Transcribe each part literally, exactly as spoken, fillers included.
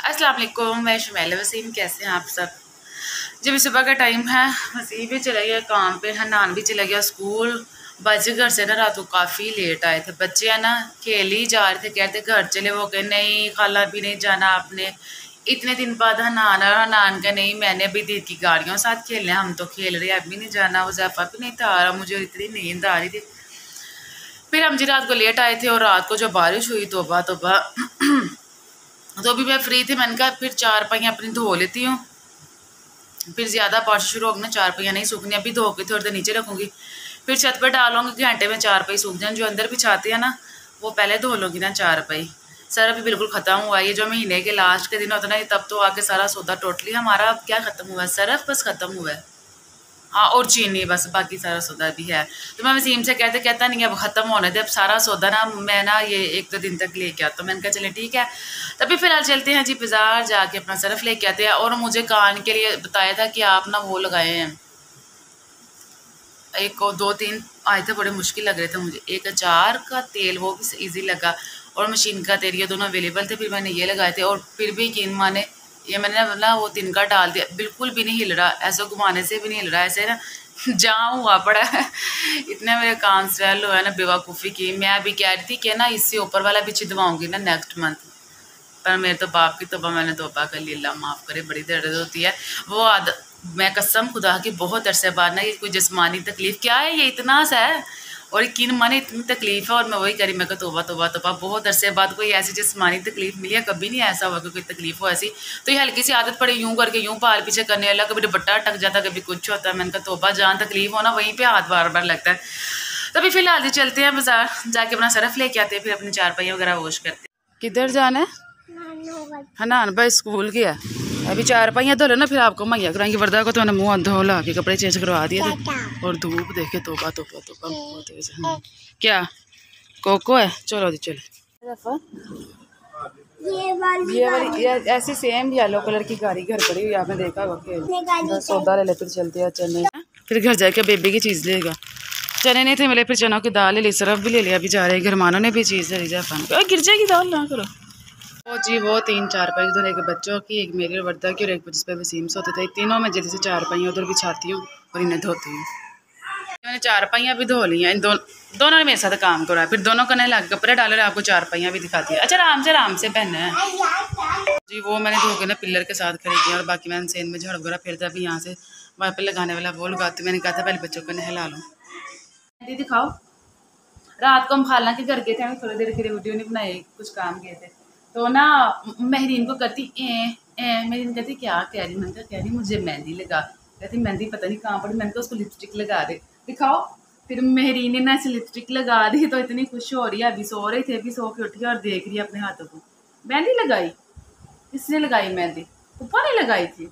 अस्सलाम वालेकुम, मैं शुमैला वसीम। कैसे हैं आप सब? जब सुबह का टाइम है, वसीम भी चला गया काम पे, हनान भी चला गया स्कूल। बच्चे घर से ना रात को काफ़ी लेट आए थे। बच्चे हैं ना खेल ही जा रहे थे, कहते घर चले। वो कहे नहीं खाला भी नहीं जाना आपने। इतने दिन बाद हनान और हनान का नहीं, मैंने अभी दीदी की गाड़ियों के साथ खेलना है, हम तो खेल रहे हैं, अभी नहीं जाना। उज़ैफ़ा भी नहीं था आ रहा, मुझे इतनी नींद आ रही थी। फिर हम जी रात को लेट आए थे और रात को जब बारिश हुई तोबा तोबा तो अभी मैं फ्री थी। मैंने कहा फिर चार पहियाँ अपनी धो लेती हूँ, फिर ज़्यादा बारिश शुरू होगी ना चार पहियाँ नहीं सूखनी। अभी धो के थोड़ी देर नीचे रखूँगी, फिर छत पर डालूंगी, घंटे में चार पही सूख जाए। जो अंदर बिछाते हैं ना वो पहले धो लूँगी ना चार पही। सर अभी बिल्कुल ख़त्म हुआ। ये जो महीने के लास्ट के दिन होता है ना, तब तो आके सारा सौदा टोटली हमारा अब क्या ख़त्म हुआ है, सरफ बस ख़त्म हुआ है, हाँ, और चीनी बस, बाकी सारा सौदा भी है। तो मैं वसीम से कहते कहता नहीं अब ख़त्म होने दे, अब सारा सौदा ना मैं ना ये एक दो दिन तक लेके आता हूँ। मैंने कहा चले ठीक है। तभी फ़िलहाल चलते हैं जी बाज़ार, जाके अपना सरफ लेके आते हैं। और मुझे कान के लिए बताया था कि आप ना वो लगाए हैं, एक और दो तीन आए थे, बड़े मुश्किल लग रहे थे मुझे। एक अचार का तेल वो भी ईजी लगा, और मशीन का तेल, ये दोनों अवेलेबल थे। फिर मैंने ये लगाए थे, और फिर भी यकीन माने ये मैंने ना वो तिनका डाल दिया, बिल्कुल भी नहीं हिल रहा, ऐसे घुमाने से भी नहीं हिल रहा, ऐसे ना जाम हुआ पड़ा है। इतने मेरे कान स्वेल हुआ है ना, बेवकूफ़ी की। मैं अभी कह रही थी कि ना इससे ऊपर वाला भी छिदवाऊँगी ना नेक्स्ट मंथ, पर मेरे तो बाप की तोबा मैंने तोबा कर ली, अल्लाह माफ़ करे, बड़ी दर्द होती है वो आदत। मैं कसम खुदा की बहुत अरसे बाद ना ये कोई जिस्मानी तकलीफ़ क्या है, ये इतना सा है, और यकीन माने इतनी तकलीफ़ है। और मैं वही करी, मैं कहा तोबा तोबा तोबा, बहुत अरसे बाद कोई ऐसी जिस्मानी तकलीफ़ मिली है। कभी नहीं ऐसा हुआ कि कोई तकलीफ़ हो ऐसी। तो ये हल्की सी आदत पड़ी यूँ करके यूँ पार पीछे करने वाला, कभी दुपट्टा अटक जाता, कभी कुछ होता है। मैंने कहा तोबा, जहाँ तकलीफ़ हो ना वहीं पर हाथ बार बार लगता है। तभी फ़िलहाल ही चलते हैं बाज़ार, जाके अपना सरफ लेके आते हैं, फिर अपनी चारपाई वगैरह वॉश करते हैं। किधर जाना है? हनान भाई स्कूल गया, अभी चार पहियाँ धो लो ना, फिर आपको मुहैया कराएंगे। वर्दा को तो मैंने मुँह धो ला के कपड़े चेंज करवा दिए थे, और धूप देखे तोबा तोबा तोबा बहुत तेज है। क्या कोको है? चलो जी चलो। ये वाली ये वाली ये ऐसी सेम येलो कलर की गाड़ी घर पड़ी हुई, आपने देखा होगा। सौदा ले ले, फिर चलते हैं चने, फिर घर जाके बेबी की चीज़ लेगा। चने नहीं थे मिले, फिर चनों की दाल ले ली, सरफ भी ले लिया। अभी जा रहे घर, मानो ने भी चीज़ ले ली, जाफान गिर जाएगी दाल ना करो। वो जी वो तीन चार पाई उधर, एक बच्चों की, एक मेरी और वर्दा की, और एक जिस पर वसीम से होते थे। तीनों में जल्दी से चार पाइयाँ उधर बिछाती हूँ और इन्हें धोती हूँ। मैंने चार पाइयाँ भी धो ली हैं, इन दो, दोनों ने मेरे साथ काम करा है। फिर दोनों करने लगे कपड़े डाले और आपको चार पाइयाँ भी दिखाती है। अच्छा आराम से आराम से पहनना है जी। वो मैंने धो के ना पिलर के साथ खड़ी किया, और बाकी मैंने सेन में झाड़ू वगैरह फिर अभी यहाँ से वाइपर लगाने वाला वो लगाती। मैंने कहा था पहले बच्चों को नहला लो। दीदी दिखाओ, रात को हम खाला के घर गए थे, हमें थोड़ी देर के लिए वीडियो नहीं बनाई, कुछ काम किए थे। तो ना महरीन को कहती ए ए महरीन कहती क्या कह रही? मैंने कहा कह रही मुझे मेहंदी लगा। कहती मेहंदी पता नहीं कहाँ पड़ी। मैंने कहा उसको लिपस्टिक लगा दे, दिखाओ। फिर महरीन ने ना ऐसे लिपस्टिक लगा दी, तो इतनी खुश हो रही है। अभी सो रही थी, अभी सो के उठी और देख रही है अपने हाथों को। मेहंदी लगाई? किसने लगाई मेहंदी? पप्पा ने लगाई थी।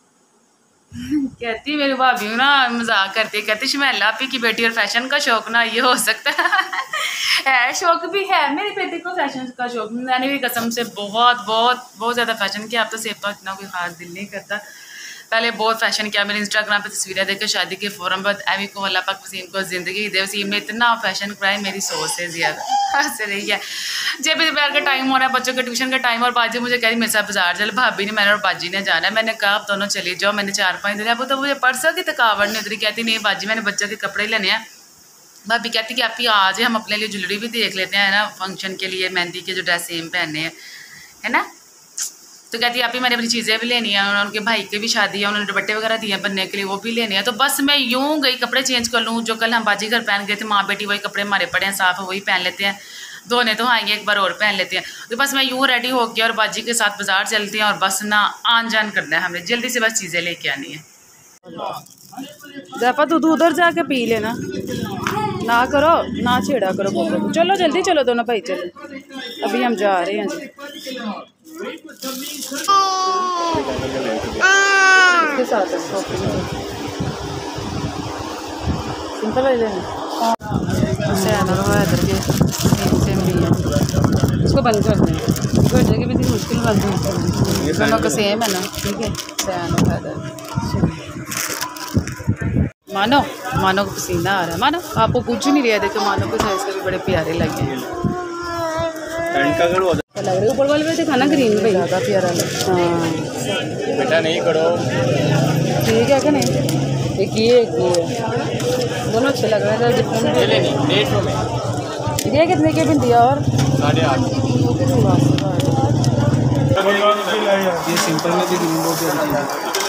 कहती मेरी भाभी ना मजाक करती, कहती शुमैला आपी की बेटी और फैशन का शौक ना ये हो सकता है। शौक भी है मेरी बेटी को फैशन का शौक। मैंने भी कसम से बहुत बहुत बहुत ज़्यादा फैशन किया। अब तो सेफ तो इतना कोई खास दिल नहीं करता, पहले बहुत फैशन किया। मेरे इंस्टाग्राम पे तस्वीरें देख के शादी के फ़ौरन बाद एवी को अल्लाह पाक वसीम को ज़िंदगी दे। वसीम ने इतना फैशन कराया मेरी सोच से ज़्यादा से रही है। जब भी दोपहर का टाइम हो रहा है, बच्चों के ट्यूशन का टाइम, और बाजी मुझे कह रही मेरे साथ बाजार चल। भाभी ने मैंने और बाजी ने जाना है। मैंने कहा आप दोनों चली जाओ, मैंने चार पाँच दिन अब तो मुझे परसों की थकावट नहीं उतरी। कहती नहीं बाजी मैंने बच्चों के कपड़े लेने हैं। भाभी कहती कि आप ही आ जाए, हम अपने लिए ज्वेलरी भी देख लेते हैं ना, फंक्शन के लिए मेहंदी के जो ड्रेस सेम पहनने हैं है ना। तो कहती है आप ही मैंने अपनी चीज़ें भी लेनी है, उनके भाई की भी शादी है, उन्होंने दुपट्टे वगैरह दिए बनने के लिए, वो भी लेने हैं। तो बस मैं यूँ गई कपड़े चेंज कर लूँ, जो कल हम बाजी घर पहन गए थे, माँ बेटी वही कपड़े हमारे पड़े हैं साफ, वही पहन लेते हैं, धोने तो आएंगे एक बार और पहन लेते हैं। तो बस मैं यूँ रेडी हो गया और बाजी के साथ बाजार चलते हैं, और बस ना आन जान करना है हमें, जल्दी से बस चीज़ें लेके आनी है। ज़ैफ़ा दूध उधर जाके पी लेना, ना करो ना छेड़ा करो को। चलो जल्दी चलो दोनों भाई चलो, अभी हम जा रहे हैं जी। इसके साथ सिंपल ले लेना, इसको बंद कर दें, घर जाके भी मुश्किल बंद है, दोनों का सेम है ना, ठीक है। मानो मानो को पसीना आ रहा है, मानो आपको पूछ ही नहीं रहा, देखो मानो को साइज के भी बड़े प्यारे लगे हैं। लग रही है ऊपर वाले पे दिखाना ग्रीन में ज़्यादा प्यारा लगता है। हाँ बेटा नहीं करो ठीक है क्या नहीं एक ये एक ये दोनों अच्छे लग रहे हैं डिफरेंट। डेढ़ सौ में ये कितने के बिंदिया और साढ़े आठ ये सिंपल में भी ग्रीन बहुत प्यारी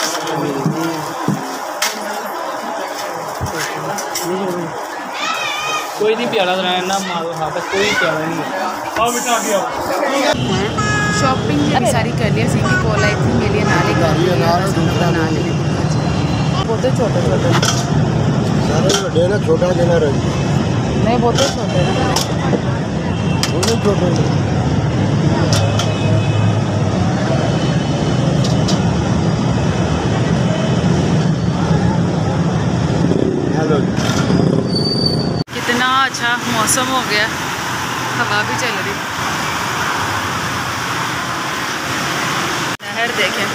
कोई नहीं प्यारा ना मारो हाँ बस कोई प्यारा नहीं है। आओ बेटा आगे आओ। शॉपिंग भी सारी कर लिया। सिंह की कॉल आई थी मेरे लिए नाले का ना ले बहुत छोटे छोटे सारे ना छोटा देना रही नहीं बहुत छोटे हैं छोटे हेलो कितना अच्छा मौसम हो गया, हवा भी चल रही, नहर देखें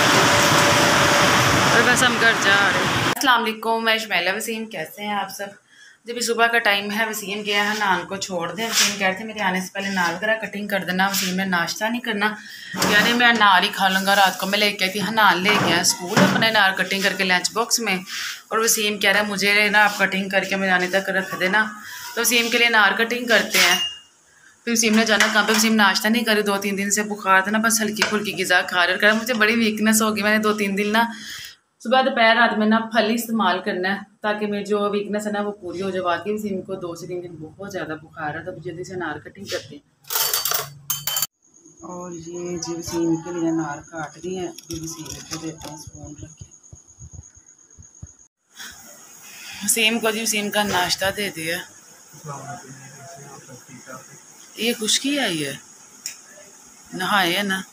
और बस हम घर जा रहे हैं। अस्सलाम वालेकुम, मैं शमैला वसीम। कैसे हैं आप सब? जब सुबह का टाइम है, वसीम गया है नान को छोड़ दें। वसीम कह रहे थे मेरे आने से पहले नाल वगैरह कटिंग कर देना। वसीम ने नाश्ता नहीं करना, यानी मैं नाल ही खा लूँगा। रात को मैं लेके आई थी नान ले गया स्कूल अपने नाल कटिंग करके लंच बॉक्स में, और वसीम कह रहा है मुझे ना आप कटिंग करके मेरे आने तक रख देना। तो वसीम के लिए नार कटिंग करते हैं। फिर वसीम ने जाना कहाँ पे, वसीम नाश्ता नहीं करे, दो तीन दिन से बुखार था ना, बस हल्की फुल्की ग़िज़ा खा रहे। कर मुझे बड़ी वीकनेस होगी, मैंने दो तीन दिन ना सुबह दोपहर रात में ना फल ही इस्तेमाल करना है ताकि मेरी जो वीकनेस है ना वो पूरी हो जाए। वाकई वसीम को दो से तीन दिन बहुत ज़्यादा बुखार है, तो जल्दी से नार कटिंग करते हैं। और ये जी वसीम के लिए नार काट रही है, फिर वसीम को देते हैं स्पून रखे। वसीम को जी वसीम का नाश्ता दे दिया। ये खुश्की आई है, नहाए है ना,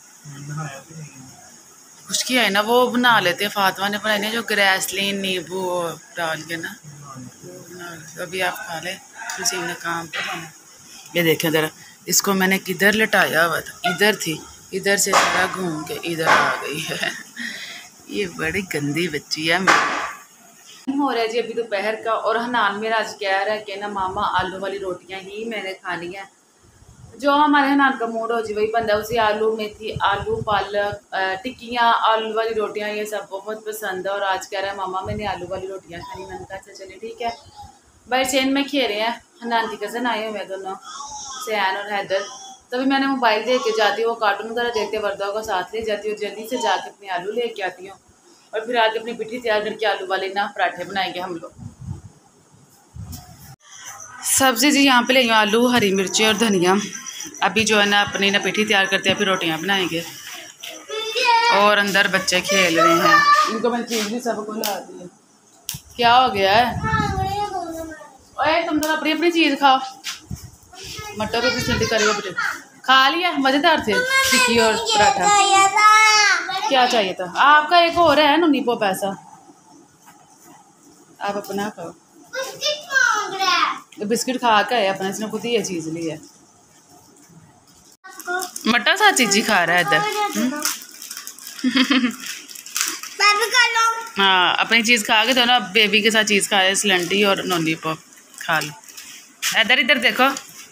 खुश्की आई ना, वो बना लेते हैं। फातिमा ने बनाई ना जो ग्रेसलीन नींबू डाल के ना, अभी आप खा लें। वसीम ने काम पर जाना। ये देखें ज़रा, इसको मैंने किधर लटाया हुआ था, इधर थी, इधर से सारा घूम के इधर आ गई है। ये बड़ी गंदी बच्ची है। हो रहा है जी अभी दोपहर का, और हनान मेरा आज कह रहा है कि ना मामा आलू वाली रोटियां ही मैंने खानी है। जो हमारे हनान का मूड हो जी वही बनता है। उसे आलू मेथी, आलू पालक, टिक्कियाँ, आलू वाली रोटियां ये सब बहुत पसंद है। और आज कह रहा है मामा मैंने आलू वाली रोटियां खानी। मैंने कहा अच्छा चलिए ठीक है। भाई चेन में खेल रहे हैं, हनान की कज़न आए हुए दोनों, सैन और हैदर। तभी मैंने मोबाइल देख के जाती हूँ, वो कार्टून वगैरह देखते वर्दा को साथ ले जाती हूँ, जल्दी से जाके अपने आलू लेके आती हूँ, और फिर आके अपनी पिट्ठी तैयार करके आलू वाले ना पराठे बनाएंगे हम लोग। सब्ज़ी जी यहाँ पे ले आलू, हरी मिर्ची और धनिया। अभी जो है ना अपनी ना पिट्ठी तैयार करते हैं, फिर रोटियाँ बनाएंगे। और अंदर बच्चे खेल रहे हैं, इनको मैं चीज़ भी सबको ला दी है। क्या हो गया है? ओए तुम दोनों अपनी अपनी चीज़ खाओ। मटर भी जल्दी करेगा बेटे। खा लिया, मज़ेदार थे टिक्की और पराठा। क्या चाहिए था आपका? एक और है नुनीपो पैसा, आप अपना खाओ। बिस्किट खा के अपने, इसने खुद ही ये चीज़ ली है। मट्टा सा चीज़ी खा रहा है इधर। हाँ अपनी चीज़ खा के दोनों बेबी के साथ चीज़ खा रहे, सिलेंडी और नुनीपो खा लो। इधर इधर देखो,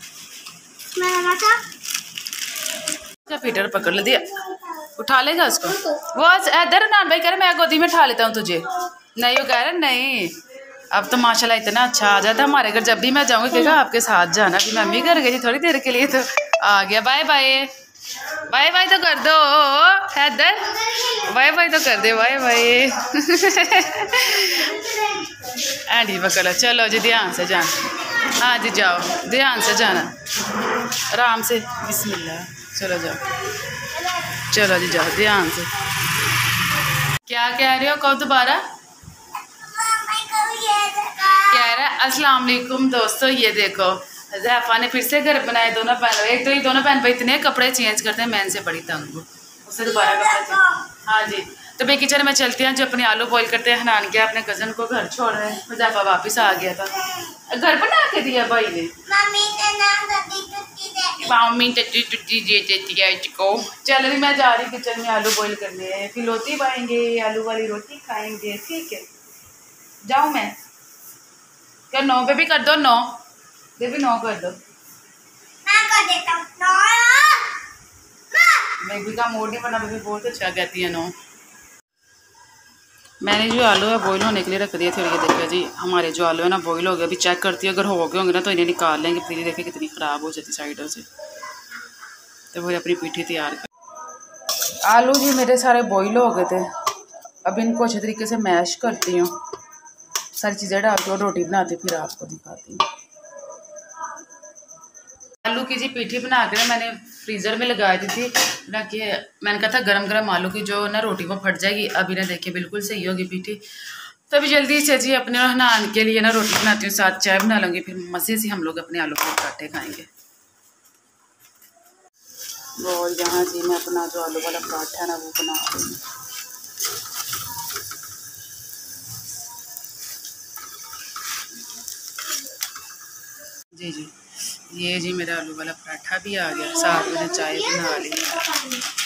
पीटर पकड़ ले दिया, उठा लेगा उसको। वो इधर नान भाई कह रहे मैं गोदी में उठा लेता हूँ तुझे। नहीं वो कह रहे नहीं, अब तो माशाल्लाह इतना अच्छा आ जाता है हमारे घर। जब भी मैं जाऊँगी कहेगा आपके साथ जाना। फिर मम्मी घर गई थी थोड़ी देर के लिए तो आ गया। बाय बाय, बाय बाय तो कर दो हैदर, बाय बाय तो कर दे, बाय बाय। एंडी पकड़ो, चलो जी ध्यान से जाना। हाँ जी जाओ, ध्यान से जाना, आराम से, बिस्मिल्लाह। चलो जाओ, चलो जी जाओ ध्यान से। क्या कह रहे हो? कहो दोबारा। कह रहा है अस्सलाम वालेकुम दोस्तों, ये देखो ज़ैफ़ा ने फिर से घर बनाए। दोनों बहन, एक तो ये दोनों बहन भाई इतने कपड़े चेंज करते हैं, मैं से बड़ी तंग हूँ, उससे दोबारा कपड़े चेंज। हाँ जी, तो भाई किचन में चलते हैं। जो अपने आलू बॉईल करते हैं, हनान गया अपने कज़न को घर छोड़ रहे हैं, ज़ैफ़ा वापस आ गया था। घर बना के दिया भाई ने, मम्मी टट्टी टुट्टी दे देती है इसको। चल रही मैं जा रही किचन में आलू बॉईल करने, फिर रोटी पाएंगे, आलू वाली रोटी खाएंगे। ठीक है जाऊँ मैं? क्या नौ पे भी कर दो, नौ बेबी नौ कर दो। मैं कर देता हूँ। बेबी का मूड नहीं बना, बेबी बहुत अच्छा कहती है नो। मैंने जो आलू है बॉईल होने के लिए रख दिए थे, और ये देखिए जी हमारे जो आलू है ना बॉईल हो गए। अभी चेक करती है, अगर हो गए होंगे ना तो इन्हें निकाल लेंगे। फिर देखिए कितनी ख़राब हो जाती साइडों से, तो वो अपनी पीठी तैयार कर। आलू जी मेरे सारे बॉईल हो गए थे। अब इनको अच्छे तरीके से मैश करती हूँ, सारी चीज़ें डालती हूँ, रोटी बनाती फिर आपको दिखाती हूँ। आलू की जी पीठी बना कर मैंने फ्रीज़र में लगा दी थी ना, कि मैंने कहा था गरम गरम आलू की जो ना रोटी में फट जाएगी। अभी ना देखिए बिल्कुल सही होगी पीठी। तो अभी जल्दी से जी अपने नान के लिए ना रोटी बनाती हूँ, साथ चाय बना लूँगी, फिर मज़े से हम लोग अपने आलू के पराठे खाएँगे। और यहाँ जी मैं अपना जो आलू वाला पराठा है ना वो बना रही हूँ। जी जी ये जी मेरा आलू वाला पराठा भी आ गया, साथ मैंने चाय बना ली।